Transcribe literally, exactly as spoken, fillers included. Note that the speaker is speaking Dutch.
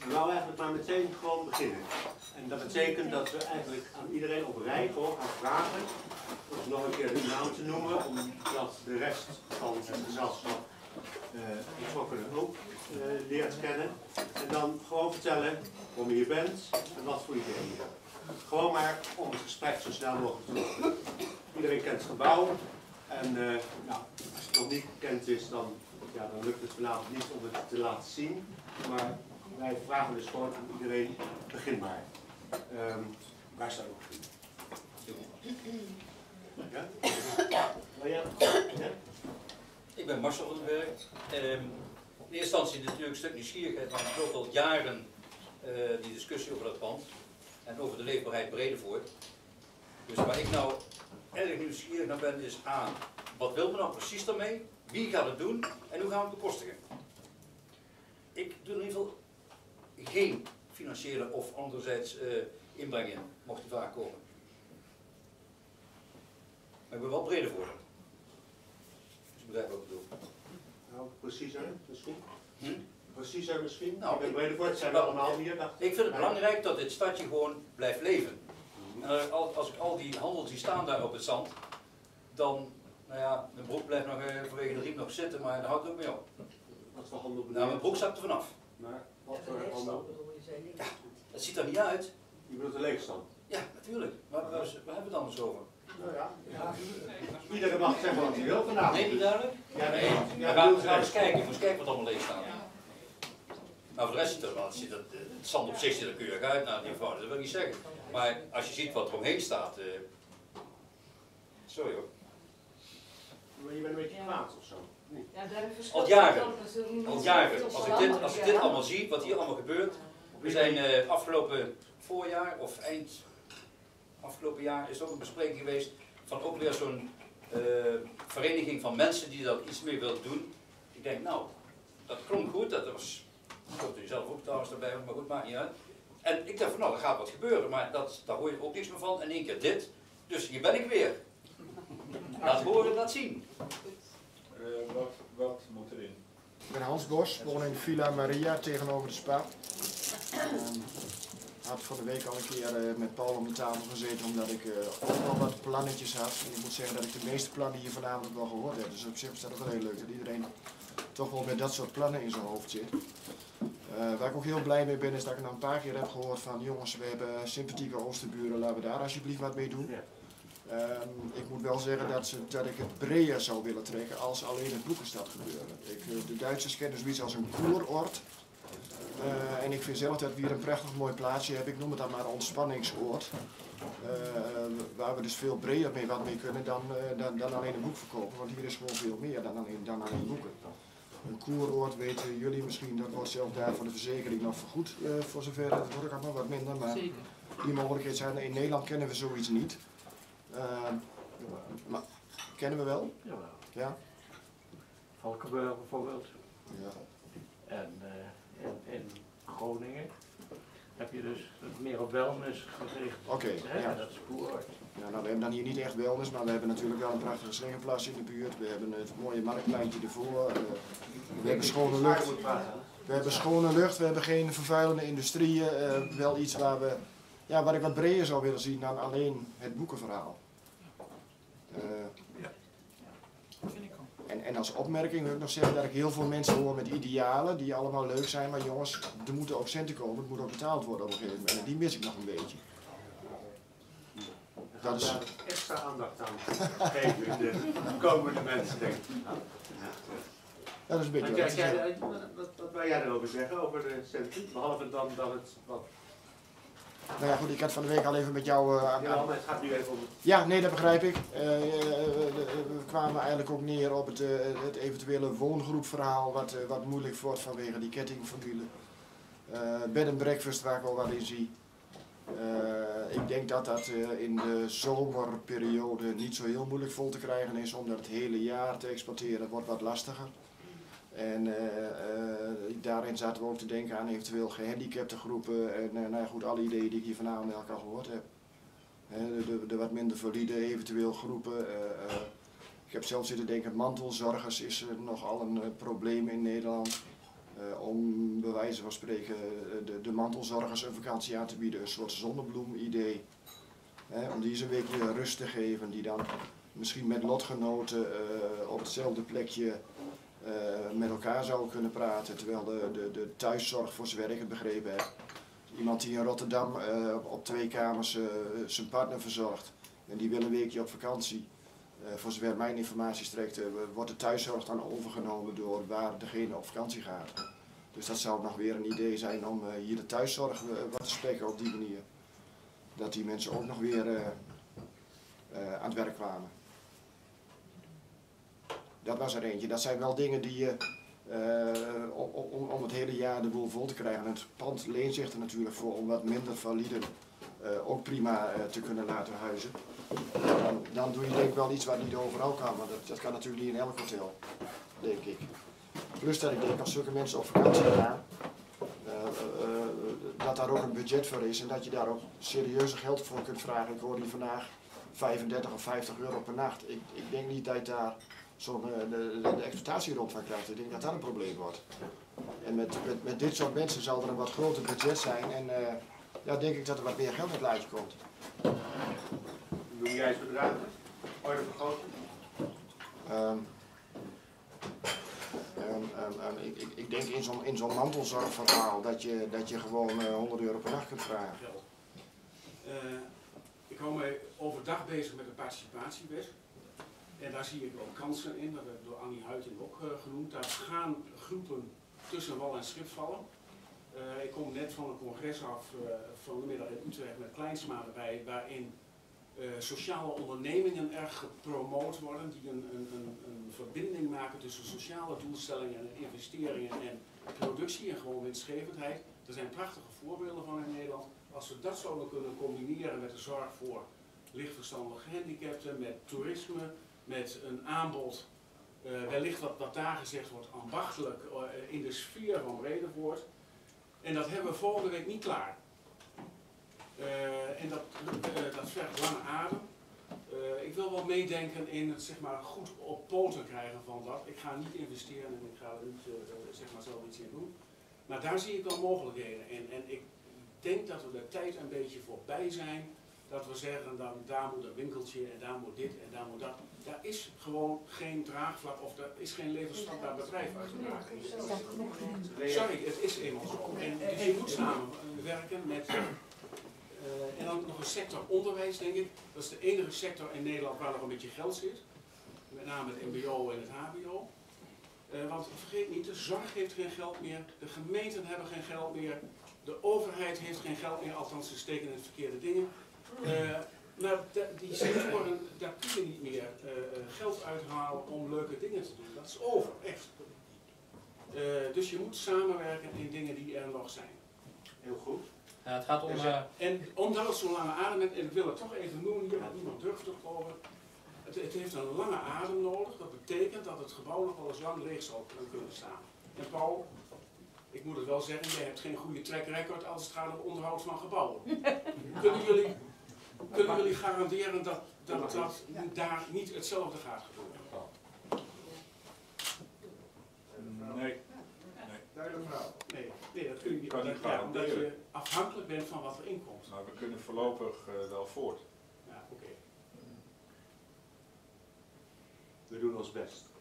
We nou eigenlijk maar meteen gewoon beginnen. En dat betekent dat we eigenlijk aan iedereen op rij gewoon gaan vragen om nog een keer de naam te noemen, omdat de rest van het gezelschap uh, betrokkenen ook uh, leert kennen. En dan gewoon vertellen waarom je hier bent en wat voor ideeën je hebt. Gewoon maar om het gesprek zo snel mogelijk te doen. Iedereen kent het gebouw en uh, nou, als het nog niet bekend is, dan, ja, dan lukt het vanavond niet om het te laten zien. Maar wij vragen dus gewoon aan iedereen, begin maar. Um, waar staat ook begin? Ja? Oh, ja? Ja? Ik ben Marcel van den Berg. Um, in eerste instantie natuurlijk een stuk nieuwsgierigheid, want ik loop al jaren uh, die discussie over dat pand en over de leefbaarheid Bredevoort. Dus waar ik nou erg nieuwsgierig naar ben is A, wat wil men nou precies daarmee? Wie gaat het doen en hoe gaan we het bekostigen? Ik doe in ieder geval geen financiële of anderzijds uh, inbreng in, mocht die vraag komen. Maar ik ben wel Bredevoort. Dus ik begrijp wat ik bedoel. Nou, preciezer misschien? Hm? Preciezer misschien? Nou, ik ben Bredevoort, zijn we allemaal hier. Dacht ik vind het belangrijk dat dit stadje gewoon blijft leven. En als ik al die handel zie staan daar op het zand, dan, nou ja, mijn broek blijft nog uh, vanwege de riem nog zitten, maar daar houdt het ook mee op. Wat voor handel bedoel je? Nou, mijn broek zakt er vanaf. Maar wat voor handel? Ja, dat ziet er niet uit. Je bedoelt de leegstand? Ja, natuurlijk. Maar waar, waar hebben we het anders over? Nou ja, ja. Iedereen mag zeggen wat hij wil vanavond. Nee, niet duidelijk? Ja, nee. Ja, Ja, we gaan, we gaan eens kijken, je moet kijken wat allemaal leeg staat. Maar voor de rest ziet er wel, ziet het, het zand op zich ziet er keurig uit, nou, die vrouw, dat wil ik niet zeggen. Maar als je ziet wat er omheen staat, uh... sorry hoor. Maar je bent een beetje kwaad of zo? Nee. Al jaren, al jaren. Als ik, dit, als ik dit allemaal zie, wat hier allemaal gebeurt. We zijn uh, afgelopen voorjaar, of eind afgelopen jaar, is er ook een bespreking geweest van ook weer zo'n uh, vereniging van mensen die daar iets mee wilden doen. Ik denk, nou, dat klonk goed, dat was, ik hoorde u zelf ook trouwens erbij, maar goed, maakt niet uit. En ik dacht van, nou, er gaat wat gebeuren, maar dat, daar hoor je ook niks meer van. En in één keer dit, dus hier ben ik weer. Laat horen, laat zien. Uh, wat, wat moet erin? Ik ben Hans Bos, woon in Villa Maria tegenover de Spa. Um, had voor de week al een keer uh, met Paul om de tafel gezeten omdat ik uh, ook wel wat plannetjes had. En ik moet zeggen dat ik de meeste plannen hier vanavond wel gehoord heb. Dus op zich is dat ook wel heel leuk dat iedereen toch wel met dat soort plannen in zijn hoofd zit. Uh, waar ik ook heel blij mee ben is dat ik nou een paar keer heb gehoord van jongens, we hebben sympathieke oosterburen, laten we daar alsjeblieft wat mee doen. Um, ik moet wel zeggen dat, ze, dat ik het breder zou willen trekken als alleen het Broekenstad gebeuren. Ik, de Duitsers kennen zoiets als een koeroord. Uh, en ik vind zelf dat we hier een prachtig mooi plaatsje hebben. Ik noem het dan maar een ontspanningsoord. Uh, waar we dus veel breder mee wat mee kunnen dan, uh, dan, dan alleen een boek verkopen. Want hier is gewoon veel meer dan alleen, dan alleen boeken. Een koeroord weten jullie misschien, dat wordt zelf daar voor de verzekering nog vergoed. Uh, voor zover, dat wordt ook allemaal wat minder. Maar die mogelijkheid zijn er. In Nederland kennen we zoiets niet. Uh, maar, kennen we wel? Jawel. Ja? Valkenburg bijvoorbeeld. Ja. En uh, in, in Groningen heb je dus meer op wellness gericht. Oké, okay, ja. Dat is koeroord. Ja, nou, we hebben dan hier niet echt wellness, maar we hebben natuurlijk wel een prachtige slingerplas in de buurt. We hebben het mooie marktpleintje ervoor. Uh, we hebben schone lucht. We hebben schone lucht, we hebben geen vervuilende industrieën. Uh, wel iets waar we, ja, waar ik wat breder zou willen zien dan alleen het boekenverhaal. Uh, en, en als opmerking wil ik nog zeggen dat ik heel veel mensen hoor met idealen die allemaal leuk zijn, maar jongens, er moeten ook centen komen, het moet ook betaald worden op een gegeven moment en die mis ik nog een beetje. Dat is extra aandacht aan geven in de komende mensen, denk ik. Ja. Dat is een beetje wat, jij, jij, wat, wat wil jij erover zeggen, over de centen? Behalve dan dat het wat... Nou ja goed, ik had van de week al even met jou... Uh, aan, ja, maar het gaat nu even om... Ja, nee, dat begrijp ik. Uh, uh, we kwamen eigenlijk ook neer op het, uh, het eventuele woongroepverhaal, wat, uh, wat moeilijk wordt vanwege die kettingformule. Uh, bed and breakfast waar ik wel wat in zie. Uh, ik denk dat dat uh, in de zomerperiode niet zo heel moeilijk vol te krijgen is, omdat het hele jaar te exporteren wordt wat lastiger. En uh, uh, daarin zaten we ook te denken aan eventueel gehandicapte groepen en uh, nou ja, goed, alle ideeën die ik hier vanavond elk al gehoord heb. Uh, de, de, de wat minder valide eventueel groepen. Uh, uh, ik heb zelf zitten denken, mantelzorgers is uh, nogal een uh, probleem in Nederland. Uh, om bij wijze van spreken de, de mantelzorgers een vakantie aan te bieden, een soort zonnebloem-idee. Uh, om die eens een weekje rust te geven, die dan misschien met lotgenoten uh, op hetzelfde plekje uh, met elkaar zouden kunnen praten, terwijl de, de, de thuiszorg, voor zover ik het begrepen heb, iemand die in Rotterdam uh, op twee kamers uh, zijn partner verzorgt en die wil een weekje op vakantie. Uh, voor zover mijn informatie strekt, uh, wordt de thuiszorg dan overgenomen door waar degene op vakantie gaat. Dus dat zou nog weer een idee zijn om uh, hier de thuiszorg uh, wat te spreken op die manier. Dat die mensen ook nog weer uh, uh, aan het werk kwamen. Dat was er eentje. Dat zijn wel dingen die je uh, om, om het hele jaar de boel vol te krijgen. En het pand leent zich er natuurlijk voor om wat minder valide uh, ook prima uh, te kunnen laten huizen. Dan, dan doe je denk ik wel iets wat niet overal kan, maar dat, dat kan natuurlijk niet in elk hotel, denk ik. Plus dat ik denk als zulke mensen op vakantie gaan, uh, uh, uh, dat daar ook een budget voor is en dat je daar ook serieuze geld voor kunt vragen. Ik hoorde hier vandaag vijfendertig of vijftig euro per nacht. Ik, ik denk niet dat je daar zo'n uh, de, de, de exploitatie rond van krijgt. Ik denk dat dat een probleem wordt. En met, met, met dit soort mensen zal er een wat groter budget zijn en uh, ja, denk ik dat er wat meer geld in het laadje komt. Noem jij eens bedragen? Orde vergroting? Um, um, um, um, ik, ik, ik denk in zo'n in zo'n mantelzorgverhaal dat je, dat je gewoon uh, honderd euro per dag kunt vragen. Uh, ik hou mij overdag bezig met de participatiewet. En daar zie ik ook kansen in, dat werd door Annie Huiting ook uh, genoemd. Daar gaan groepen tussen wal en schip vallen. Uh, ik kom net van een congres af uh, van de middag in Utrecht met Kleinsma erbij, waarin Uh, sociale ondernemingen erg gepromoot worden, die een, een, een, een verbinding maken tussen sociale doelstellingen en investeringen en productie en gewoon winstgevendheid. Er zijn prachtige voorbeelden van in Nederland. Als we dat zouden kunnen combineren met de zorg voor lichtverstandige gehandicapten, met toerisme, met een aanbod, uh, wellicht wat, wat daar gezegd wordt, ambachtelijk uh, in de sfeer van Bredevoort. En dat hebben we volgende week niet klaar. Uh, en dat, uh, dat vergt lange adem. Uh, ik wil wel meedenken in het zeg maar, goed op poten krijgen van dat. Ik ga niet investeren en ik ga er niet uh, zeg maar zelf iets in doen. Maar daar zie ik wel mogelijkheden in. En ik denk dat we de tijd een beetje voorbij zijn. Dat we zeggen, dan, daar moet een winkeltje en daar moet dit en daar moet dat. Daar is gewoon geen draagvlak of er is geen levensvatbaar bedrijf uiteraard. Sorry, het is eenmaal zo. En dus je moet samenwerken met... Uh, en dan nog een sector onderwijs, denk ik. Dat is de enige sector in Nederland waar nog een beetje geld zit. Met name het M B O en het H B O. Uh, want vergeet niet, de zorg heeft geen geld meer. De gemeenten hebben geen geld meer. De overheid heeft geen geld meer, althans ze steken in het verkeerde dingen. Uh, maar de, die sectoren, daar kun je niet meer uh, geld uithalen om leuke dingen te doen. Dat is over, echt. Uh, dus je moet samenwerken in dingen die er nog zijn. Heel goed. Ja, het gaat om... Dus, uh, en omdat het zo'n lange adem heeft, en ik wil het toch even noemen hier, want niemand durft het over. Het, het heeft een lange adem nodig. Dat betekent dat het gebouw nog wel eens lang leeg zal kunnen staan. En Paul, ik moet het wel zeggen, jij hebt geen goede track record als het gaat om onderhoud van gebouwen. Kunnen jullie, kunnen jullie garanderen dat, dat, dat daar niet hetzelfde gaat gebeuren? Nee. Nee, nee, dat kun je niet. Kan niet Ja, omdat garanderen. je afhankelijk bent van wat er inkomt. Maar we kunnen voorlopig uh, wel voort. Ja, oké. Okay. We doen ons best.